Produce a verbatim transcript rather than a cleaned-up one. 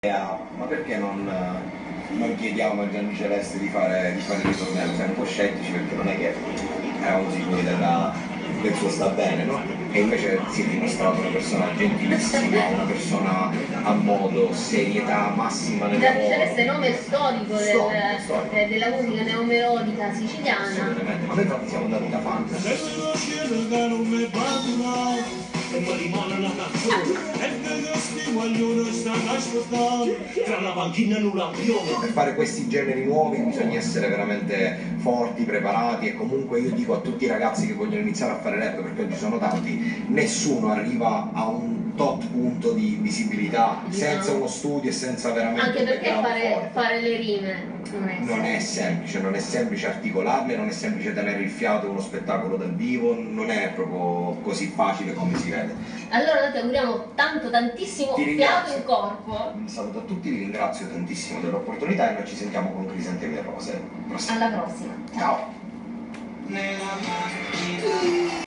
Ma perché non, non chiediamo a Gianni Celeste di fare, di fare il ritornello? Siamo un po' scettici perché non è che eravamo sicuri della, del suo sta bene, no? E invece si è dimostrato una persona gentilissima, una persona a modo, serietà massima nel Gianni lavoro. Celeste è nome storico, Storico, del, storico. eh, della musica neomelodica siciliana. Assolutamente, ma noi infatti siamo andati da fan. E mi rimane una canzone e che questi guaglioni stanno ascoltando tra la panchina e un lampione. Per fare questi generi nuovi bisogna essere veramente forti, preparati, e comunque io dico a tutti i ragazzi che vogliono iniziare a fare rap, perché oggi sono tanti, nessuno arriva a un tot punto di visibilità senza uno studio e senza veramente Anche perché un fare, forte. fare le rime non è, Non è semplice, non è semplice articolarle, non è semplice tenere il fiato in uno spettacolo dal vivo, non è proprio così facile come si vede. Allora noi ti auguriamo tanto, tantissimo Ti fiato ringrazio. in corpo. Un saluto a tutti, vi ringrazio tantissimo dell'opportunità e noi ci sentiamo con Crisantemi e Rose. Prossima. Alla prossima. Ciao!